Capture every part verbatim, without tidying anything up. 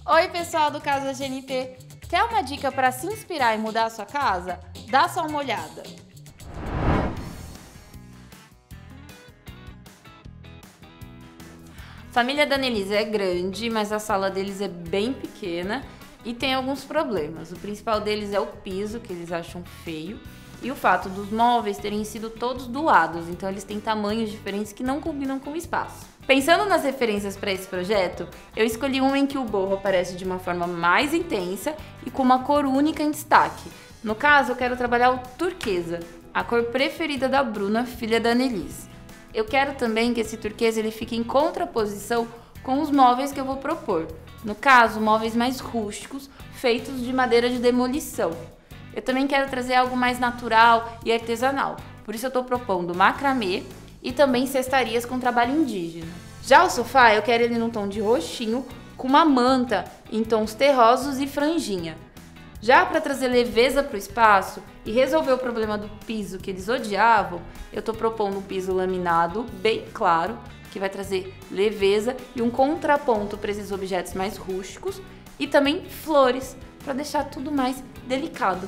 Oi pessoal do Casa G N T, quer uma dica para se inspirar e mudar a sua casa? Dá só uma olhada. A família da Annelise é grande, mas a sala deles é bem pequena e tem alguns problemas. O principal deles é o piso, que eles acham feio, e o fato dos móveis terem sido todos doados, então eles têm tamanhos diferentes que não combinam com o espaço. Pensando nas referências para esse projeto, eu escolhi um em que o borro aparece de uma forma mais intensa e com uma cor única em destaque. No caso, eu quero trabalhar o turquesa, a cor preferida da Bruna, filha da Annelise. Eu quero também que esse turquesa ele fique em contraposição com os móveis que eu vou propor. No caso, móveis mais rústicos, feitos de madeira de demolição. Eu também quero trazer algo mais natural e artesanal, por isso eu estou propondo macramê e também cestarias com trabalho indígena. Já o sofá, eu quero ele num tom de roxinho, com uma manta em tons terrosos e franjinha. Já para trazer leveza para o espaço e resolver o problema do piso que eles odiavam, eu estou propondo um piso laminado bem claro, que vai trazer leveza e um contraponto para esses objetos mais rústicos e também flores, para deixar tudo mais delicado.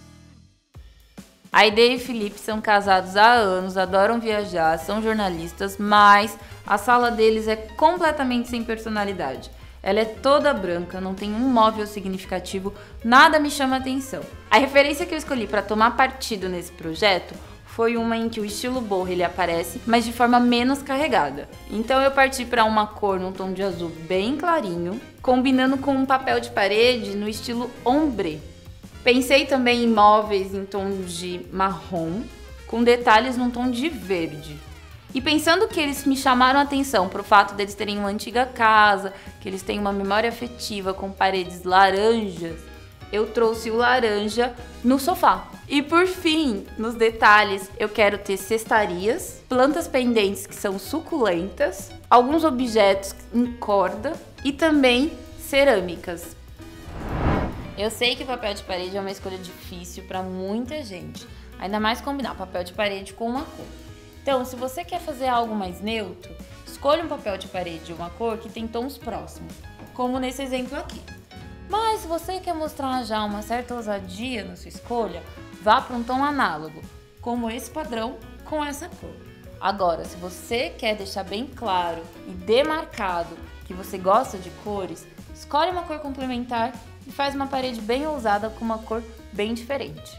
A Aide e o Felipe são casados há anos, adoram viajar, são jornalistas, mas a sala deles é completamente sem personalidade. Ela é toda branca, não tem um móvel significativo, nada me chama atenção. A referência que eu escolhi para tomar partido nesse projeto foi uma em que o estilo borro ele aparece, mas de forma menos carregada. Então eu parti para uma cor num tom de azul bem clarinho, combinando com um papel de parede no estilo ombre. Pensei também em móveis em tons de marrom, com detalhes num tom de verde. E pensando que eles me chamaram a atenção para o fato deles terem uma antiga casa, que eles têm uma memória afetiva com paredes laranjas, eu trouxe o laranja no sofá. E por fim, nos detalhes, eu quero ter cestarias, plantas pendentes que são suculentas, alguns objetos em corda e também cerâmicas. Eu sei que papel de parede é uma escolha difícil para muita gente, ainda mais combinar papel de parede com uma cor. Então, se você quer fazer algo mais neutro, escolha um papel de parede de uma cor que tem tons próximos, como nesse exemplo aqui. Mas se você quer mostrar já uma certa ousadia na sua escolha, vá para um tom análogo, como esse padrão com essa cor. Agora, se você quer deixar bem claro e demarcado que você gosta de cores, escolhe uma cor complementar e faz uma parede bem ousada com uma cor bem diferente.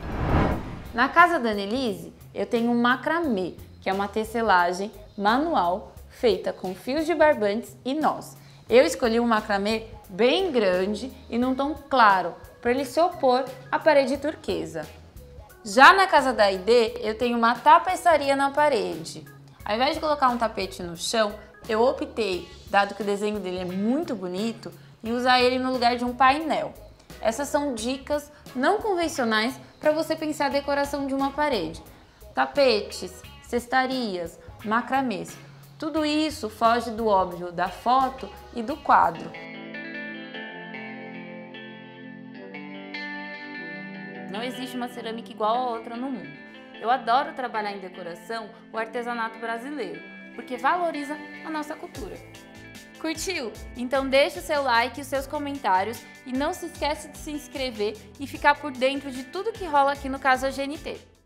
Na casa da Annelise, eu tenho um macramê, que é uma tecelagem manual feita com fios de barbantes e nós. Eu escolhi um macramê bem grande e num tom claro, para ele se opor à parede turquesa. Já na casa da Aide, eu tenho uma tapeçaria na parede. Ao invés de colocar um tapete no chão, eu optei, dado que o desenho dele é muito bonito, em usar ele no lugar de um painel. Essas são dicas não convencionais para você pensar a decoração de uma parede. Tapetes, cestarias, macramês, tudo isso foge do óbvio da foto e do quadro. Não existe uma cerâmica igual a outra no mundo. Eu adoro trabalhar em decoração o artesanato brasileiro, porque valoriza a nossa cultura. Curtiu? Então deixa o seu like e os seus comentários e não se esquece de se inscrever e ficar por dentro de tudo que rola aqui no Casa G N T.